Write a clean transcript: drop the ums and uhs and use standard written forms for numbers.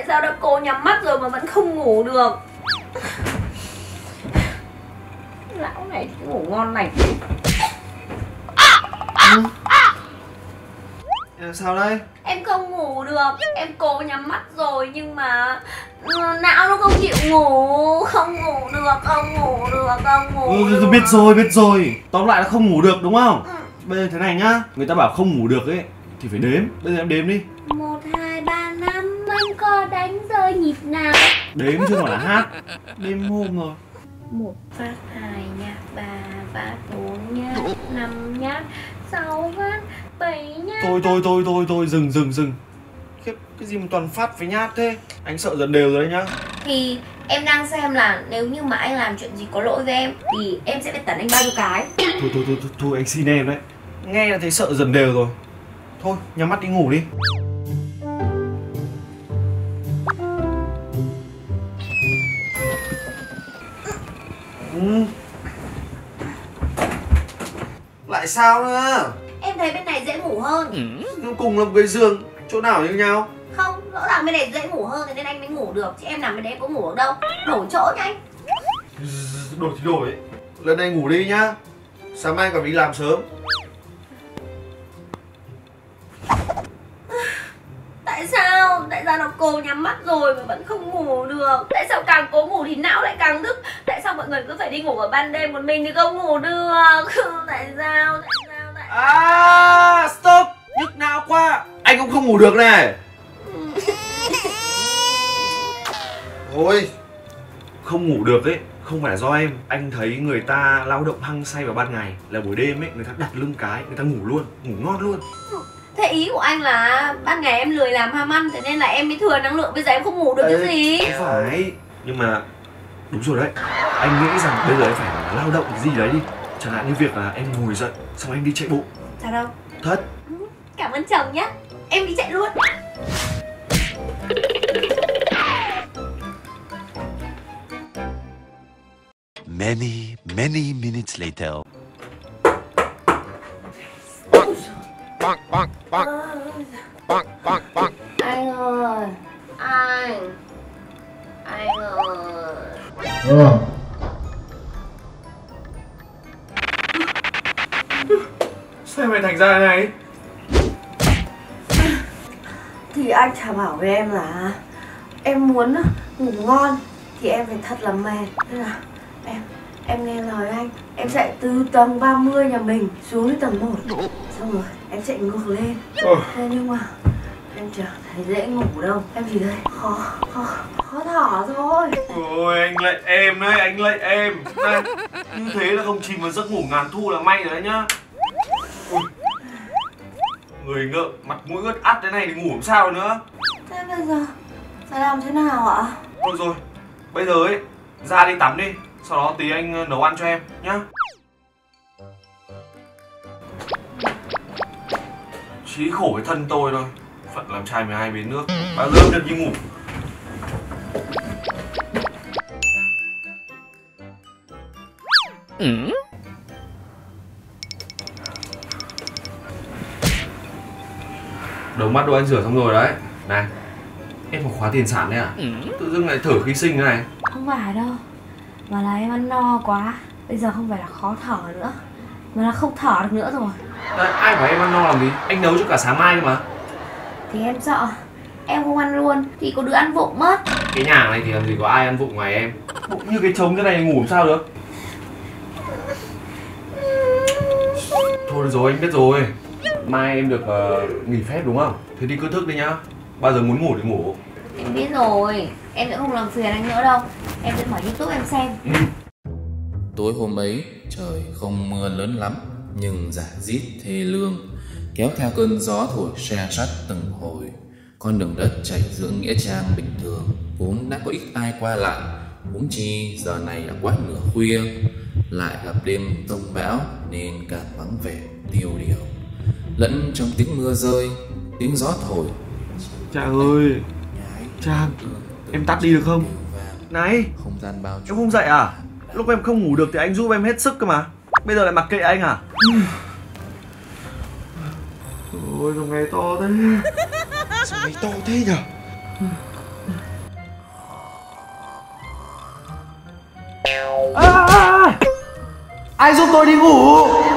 sao đã cố nhắm mắt rồi mà vẫn không ngủ được. Lão này thì ngủ ngon này. Sao đây? Em không ngủ được, em cố nhắm mắt rồi nhưng mà não nó không chịu ngủ. Không ngủ được, không ngủ được, không ngủ được. Biết rồi. Tóm lại là không ngủ được đúng không? Bây giờ thế này nhá, người ta bảo không ngủ được ấy thì phải đếm. Bây giờ em đếm đi. 1, 2, 3, 5, anh có đánh rơi nhịp nào? Đếm chứ không phải là hát. Đêm hôm rồi. 1 phát 2 nhát, 3 phát 4 nhát, 5 nhát, 6 phát 7 nhát. Thôi dừng. Khiếp, cái gì mà toàn phát với nhát thế? Anh sợ dần đều rồi đấy nhá. Thì em đang xem là nếu như mà anh làm chuyện gì có lỗi với em thì em sẽ phải tẩn anh bao nhiêu cái. Thôi anh xin em đấy. Nghe là thấy sợ dần đều rồi. Thôi nhắm mắt đi ngủ đi. Lại sao nữa? Em thấy bên này dễ ngủ hơn. Cùng là một cái giường, chỗ nào như nhau? Không, rõ ràng bên này dễ ngủ hơn thì nên anh mới ngủ được. Chứ em nằm bên đấy có ngủ được đâu. Đổi chỗ nha anh. Đổi thì đổi. Lần này ngủ đi nhá. Sáng mai còn đi làm sớm. Tại sao nó cố nhắm mắt rồi mà vẫn không ngủ được? Tại sao càng cố ngủ thì não lại càng thức? Tại sao mọi người cứ phải đi ngủ vào ban đêm, còn mình thì không ngủ được? Tại sao? À, stop! Nhức não quá. Anh cũng không ngủ được này. Thôi, không ngủ được ấy không phải là do em. Anh thấy người ta lao động hăng say vào ban ngày, là buổi đêm ấy người ta đặt lưng cái, người ta ngủ luôn, ngủ ngon luôn. Thế ý của anh là ban ngày em lười làm ham ăn, thế nên là em mới thừa năng lượng, bây giờ em không ngủ được cái gì? Không phải, nhưng mà đúng rồi đấy. Anh nghĩ rằng bây giờ em phải lao động cái gì đấy đi. Chẳng hạn như việc là em ngồi dậy xong em đi chạy bộ. Thật đâu? Thật. Cảm ơn chồng nhá. Em đi chạy luôn. Many minutes later. Anh ơi, anh ơi. Sao mày thành ra thế này? Thì anh chả bảo với em là em muốn ngủ ngon thì em phải thật là mệt. Thế là em nghe lời anh, em chạy từ tầng 30 nhà mình xuống đến tầng 1. Xong rồi em chạy ngược lên. Thế nhưng mà em chẳng thấy dễ ngủ đâu. Em chỉ thấy khó thở thôi. Ôi anh lạy em đấy, anh lạy em. Này, như thế là không chìm vào giấc ngủ ngàn thu là may rồi đấy nhá. Ui. Người ngợm, mặt mũi ướt át thế này thì ngủ làm sao nữa. Thế bây giờ phải làm thế nào ạ? Thôi rồi, bây giờ ấy ra đi tắm đi, sau đó tí anh nấu ăn cho em nhá. Chí khổ cái thân tôi thôi, phận làm trai 12 bến nước, bao giờ được đi ngủ. Đầu mắt đồ anh rửa xong rồi đấy. Này, em có khóa tiền sản đấy à? Tự dưng lại thở khí sinh thế này. Không phải đâu, mà là em ăn no quá. Bây giờ không phải là khó thở nữa, mà là không thở được nữa rồi. Đấy, ai bảo em ăn no làm gì? Anh nấu cho cả sáng mai mà. Thì em sợ em không ăn luôn thì có đứa ăn vụng mất. Cái nhà này thì làm gì có ai ăn vụng ngoài em. Bụng như cái trống thế này ngủ làm sao được. Thôi được rồi, anh biết rồi. Mai em được nghỉ phép đúng không? Thế thì cứ thức đi nhá. Bao giờ muốn ngủ thì ngủ. Em biết rồi, em sẽ không làm phiền anh nữa đâu. Em sẽ mở YouTube em xem. Tối hôm ấy trời không mưa lớn lắm, nhưng rả rít thê lương, kéo theo cơn gió thổi xe sắt từng hồi. Con đường đất chảy giữa nghĩa trang bình thường vốn đã có ít ai qua lại, huống chi giờ này là quá nửa khuya, lại gặp đêm tông bão nên càng vắng vẻ tiêu điều. Lẫn trong tiếng mưa rơi, tiếng gió thổi. Cha ơi, cha, em tắt đi được không? Này, Không gian bao em không dậy à? Lúc em không ngủ được thì anh giúp em hết sức cơ mà. Bây giờ lại mặc kệ anh à? Ôi, dòng này to thế. Sao này to thế nhở? Ai giúp tôi đi ngủ?